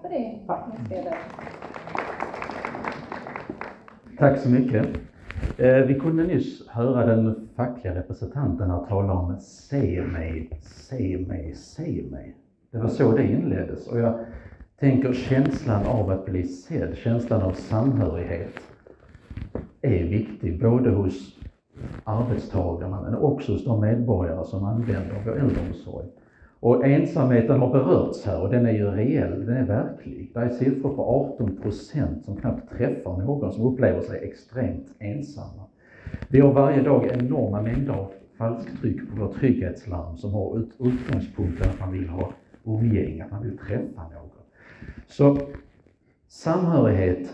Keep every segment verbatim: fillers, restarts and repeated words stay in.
för det. Tack. Tack. Tack så mycket. Eh, vi kunde nyss höra den fackliga representanten här tala om se mig, se mig, se mig. Det var så det inleddes och jag tänker känslan av att bli sedd, känslan av samhörighet är viktig både hos arbetstagarna men också hos de medborgare som använder vår äldreomsorg. Och ensamheten har berörts här och den är ju reell, den är verklig. Det är siffror på arton procent som knappt träffar någon som upplever sig extremt ensamma. Vi har varje dag enorma mängder av falsktryck på vår trygghetslarm som har ut, utgångspunkten att man vill ha umgänge, att man vill träffa någon. Så samhörighet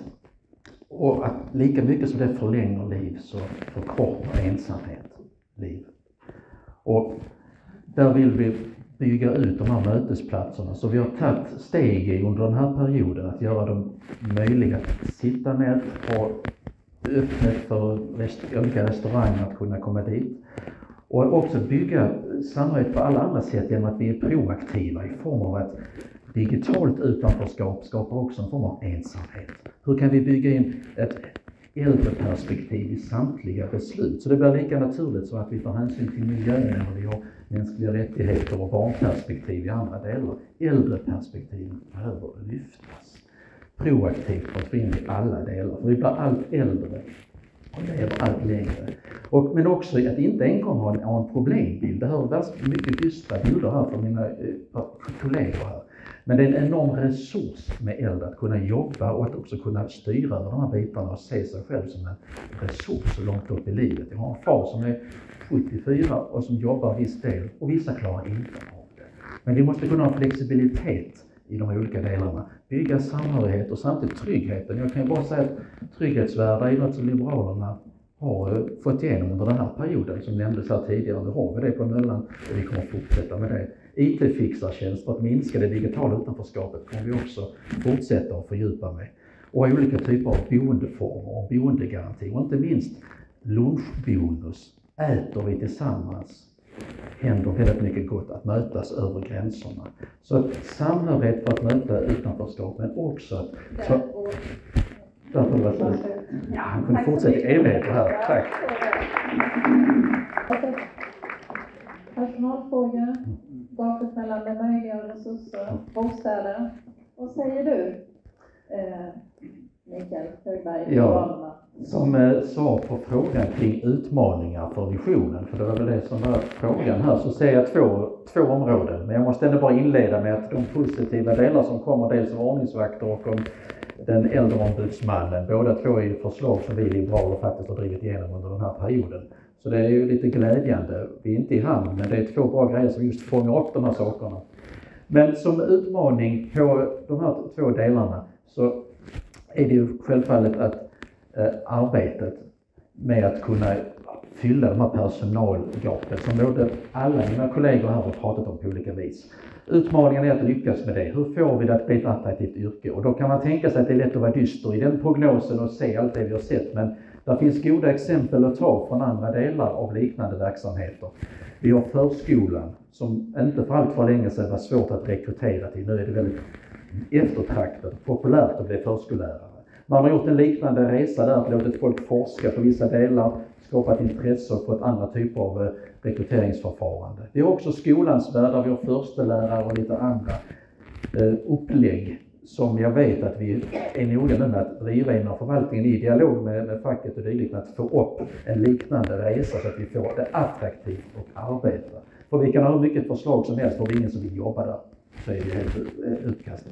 och att lika mycket som det förlänger liv så förkortar ensamhet liv. Och där vill vi bygga ut de här mötesplatserna. Så vi har tagit steg i under den här perioden att göra dem möjliga att sitta ner och öppna för rest- olika restauranger att kunna komma dit. Och också bygga samhörighet på alla andra sätt genom att vi är proaktiva i form av att digitalt utanförskap skapar också en form av ensamhet. Hur kan vi bygga in ett äldreperspektiv i samtliga beslut? Så det blir lika naturligt så att vi tar hänsyn till miljön när vi har mänskliga rättigheter och barnperspektiv i andra delar. Äldreperspektiv behöver lyftas proaktivt för att få in i alla delar. För vi blir allt äldre och lever allt längre. Och, men också att inte enkom ha en, ha en problembild. Det hör väldigt mycket dystra bilder här från mina eh, kollegor här. Men det är en enorm resurs med äldre att kunna jobba och att också kunna styra över de här bitarna och se sig själv som en resurs så långt upp i livet. Jag har en far som är sjuttiofyra och som jobbar viss del och vissa klarar inte av det. Men vi måste kunna ha flexibilitet i de olika delarna. Bygga samhörighet och samtidigt tryggheten. Jag kan ju bara säga att trygghetsvärdar är något som Liberalerna har fått igenom under den här perioden som nämndes här tidigare. Nu har vi det på Möllan och vi kommer att fortsätta med det. I T-fixartjänst för att minska det digitala utanförskapet kommer vi också fortsätta att fördjupa med. Och olika typer av boendeformer och boendegaranti och inte minst lunchbonus. Äter vi tillsammans händer väldigt mycket gott att mötas över gränserna. Så att samhörighet för att möta utanförskap men också att... Så, därför var så, ja, han kunde fortsätta i evigheter här. Tack. Personalfrågor, gapet mellan det möjliga och resurser, bostäder. Vad säger du, eh, Mikael Högberg? Ja, som eh, svar på frågan kring utmaningar för visionen, för det var väl det som var frågan här, så ser jag två, två områden. Men jag måste ändå bara inleda med att de positiva delar som kommer dels av ordningsvakter och om den äldreombudsmannen, båda två är förslag som vi liberaler faktiskt har drivit igenom under den här perioden. Så det är ju lite glädjande. Vi är inte i hamn, men det är två bra grejer som just fångar upp de här sakerna. Men som utmaning på de här två delarna så är det ju självfallet att eh, arbetet med att kunna fylla de här personalgapet som både alla mina kollegor här har pratat om på olika vis. Utmaningen är att lyckas med det. Hur får vi det att bli ett attraktivt yrke? Och då kan man tänka sig att det är lätt att vara dyster i den prognosen och se allt det vi har sett. Men där finns goda exempel att ta från andra delar av liknande verksamheter. Vi har förskolan som inte för allt för länge sedan var svårt att rekrytera till. Nu är det väldigt eftertraktat och populärt att bli förskollärare. Man har gjort en liknande resa där, låtit folk forska på vissa delar, skapat intresse och fått andra typer av rekryteringsförfarande. Vi har också skolans värld där vi har förstelärare och lite andra eh, upplägg som jag vet att vi är noga med att driva inom förvaltningen i dialog med, med facket och dylikt, att få upp en liknande resa så att vi får det attraktivt och arbeta. För vi kan ha hur mycket förslag som helst, för det är ingen som vill jobba där, så är det helt utkastat.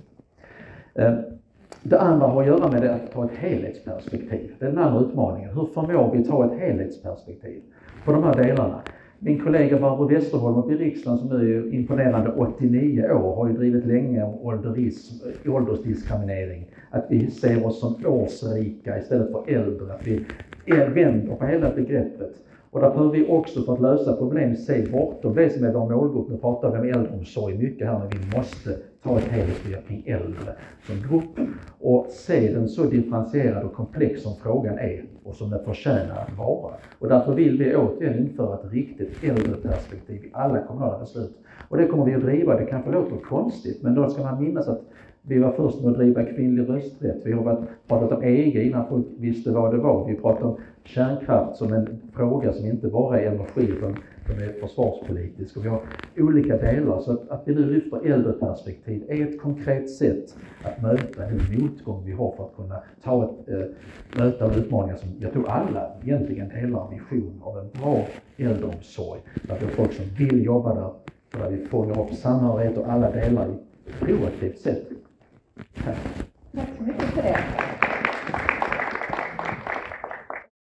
Eh, Det andra har att göra med det att ta ett helhetsperspektiv. Det är den andra utmaningen. Hur förmår vi ta ett helhetsperspektiv på de här delarna? Min kollega Barbro Westerholm uppe i riksdagen som nu är imponerande åttionio år har ju drivit länge om ålderism, åldersdiskriminering. Att vi ser oss som årsrika istället för äldre. Att vi vänder på hela begreppet. Och där behöver vi också för att lösa problem se bortom det som är vår målgrupp. Nu pratar vi om äldreomsorg mycket här, men vi måste ta ett helhetsgrepp kring äldre som grupp och se den så differentierad och komplex som frågan är och som den förtjänar att vara. Och därför vill vi återigen införa ett riktigt äldreperspektiv i alla kommunala beslut. Och det kommer vi att driva, det kanske låter konstigt, men då ska man minnas att vi var först med att driva kvinnlig rösträtt. Vi har pratat om E G innan folk visste vad det var. Vi pratar om kärnkraft som en fråga som inte bara är energi utan som är försvarspolitisk. Och vi har olika delar. Så att, att vi nu lyfter äldreperspektiv är ett konkret sätt att möta den motgång vi har för att kunna ta ett, äh, möta utmaningar som jag tror alla egentligen delar en vision av en bra äldreomsorg. Att vi har folk som vill jobba där, där vi fångar upp samhörighet och alla delar i ett proaktivt sätt. Tack. Tack så mycket för det.